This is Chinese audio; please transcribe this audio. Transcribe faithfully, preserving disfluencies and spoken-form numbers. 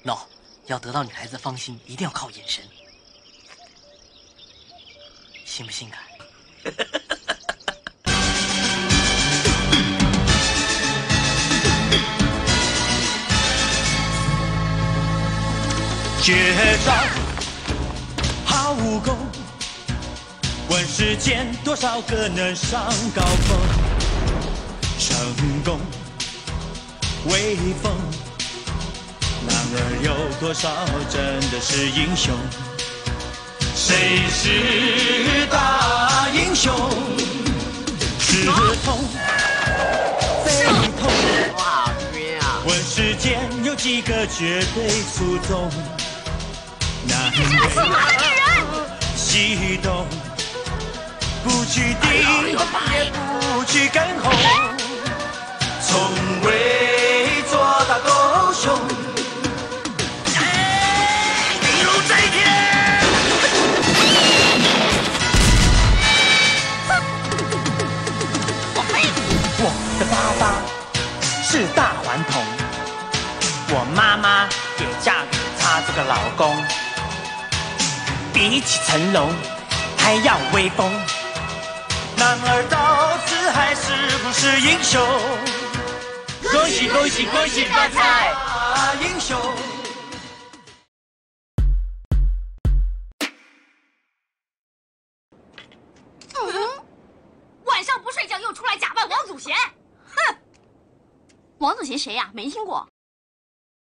no， 要得到女孩子芳心，一定要靠眼神，性不性感？ 绝招好武功，问世间多少个能上高峰？成功威风，然而有多少真的是英雄？谁是大英雄？是痛非痛？ 哇，晕啊！ 问世间有几个绝对出众？南你是来戏马的女人！ 西东，不去顶，也不去跟红，从未做大狗熊。地龙在天， 我的爸爸是大顽童，我妈妈也嫁给他这个老公。比起成龙还要威风， 男儿到此还是不是英雄？ 恭喜恭喜恭喜发财！ 大英雄。 嗯，晚上不睡觉又出来假扮王祖贤，哼！王祖贤谁呀？没听过。